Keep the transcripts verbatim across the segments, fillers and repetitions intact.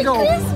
wiggle.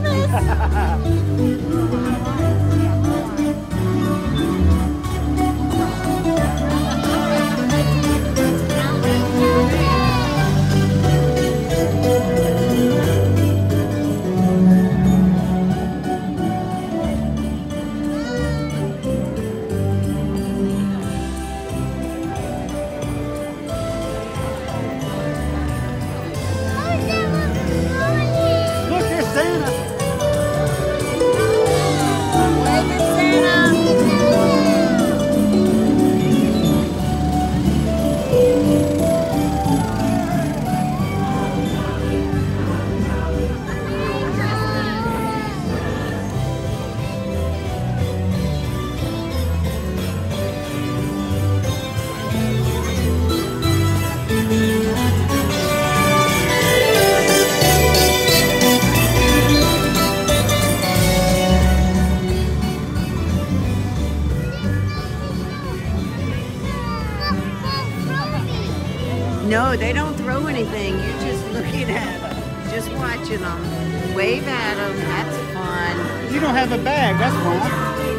No, they don't throw anything. You're just looking at them, just watching them. Wave at them. That's fun. You don't have a bag. That's fun.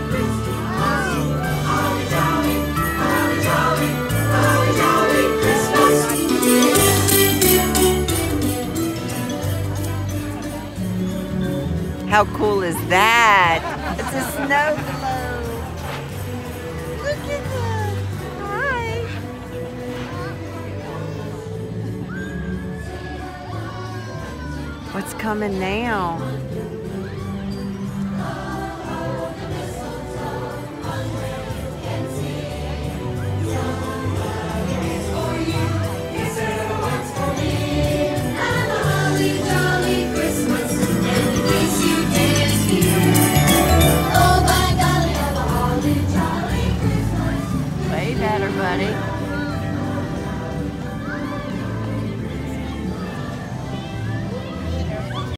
How cool is that? It's a snow globe. Look at that. Hi. What's coming now? Wave at her, buddy.